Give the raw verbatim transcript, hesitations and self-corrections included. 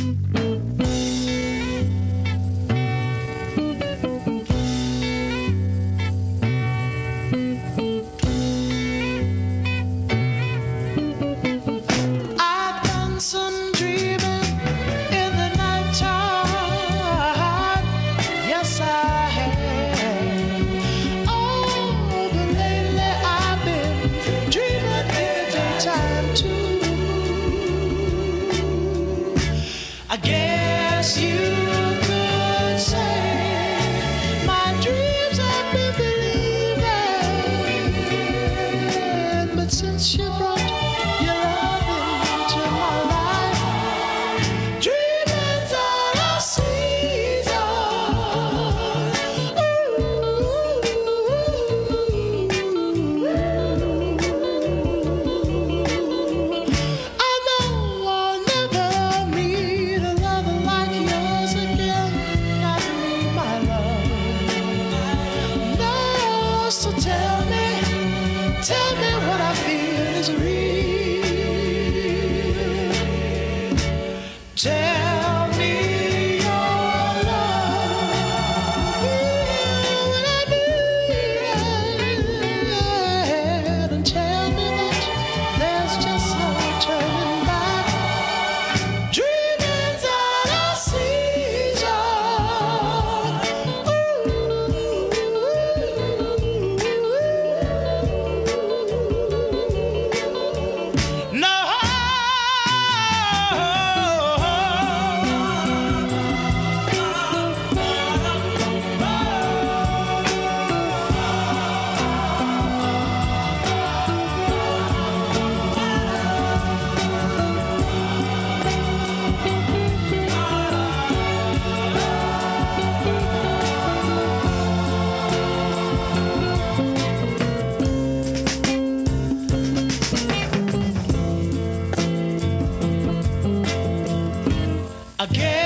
I guess you could say my dreams have been believing, but since you brought your love into my life, dreaming's out of season. I know I'll never meet a lover like yours again. Not me, my love. No, so tell me, tell me what I feel is real. Tell me your love. When I need it, and tell me that there's just no turning back. Dreaming's out of season. No. Again.